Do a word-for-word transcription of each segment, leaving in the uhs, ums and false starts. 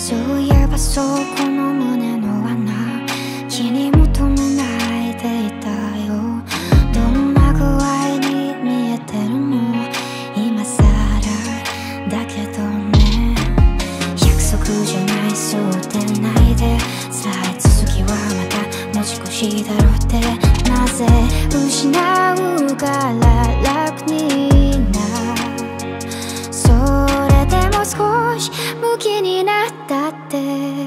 そういえばそうこの胸の穴気に求めないでいたよ。どんな具合に見えてるの今さらだけどね。約束じゃないそうでないでさえ続きはまた持ち越しだろうってなぜ失うから楽になそれでも少しムキになったって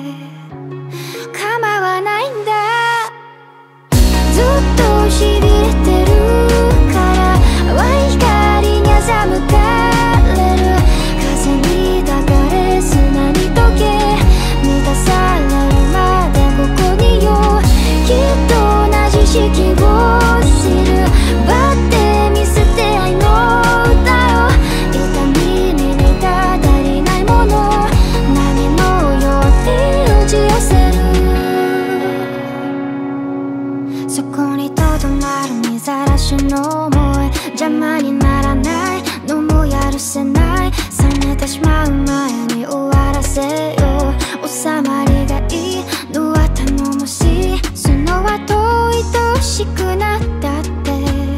構わないんだ。ずっとしびれてるから淡い光に欺かれる風に抱かれ砂に溶け満たされるまでここによきっと同じ四季を知るバって見捨て愛の歌よ。痛みに似た足りないもの波のように打ち寄せる。そこにとどまる見ざらしの思い邪魔にならないのもやるせない冷めてしまう前に終わらせよう。収まりがいいのは頼もしいその後愛しくなったって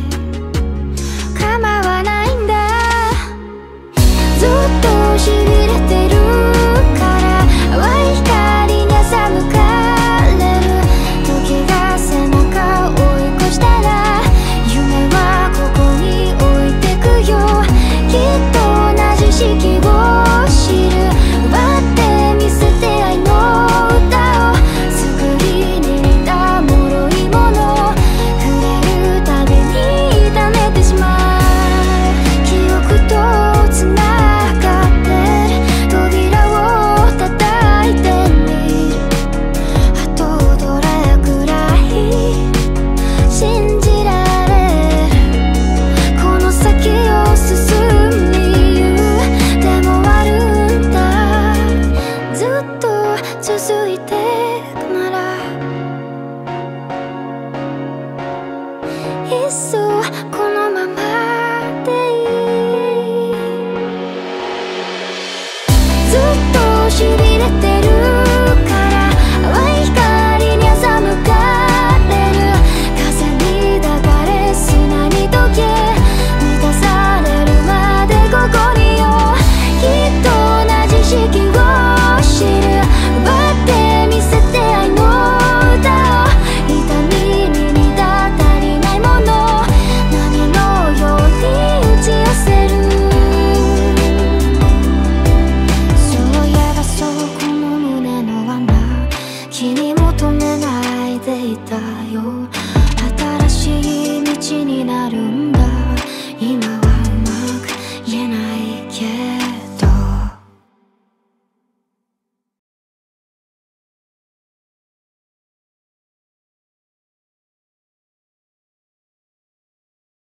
構わないんだ。ずっとしびれてるから淡い光に欺かれる時が背中を追い越したら夢はここに置いてくよ。きっと同じ四季を知る奪って見捨て愛の歌を作りに似た脆いもの触れるたびに痛めてしまう。記憶とつながってる扉を叩いてみるあとどれくらい信じられるこの先を進みゆうでもあるんだ。ずっと続いてくならいっそこのままでいい。ずっとしびれてる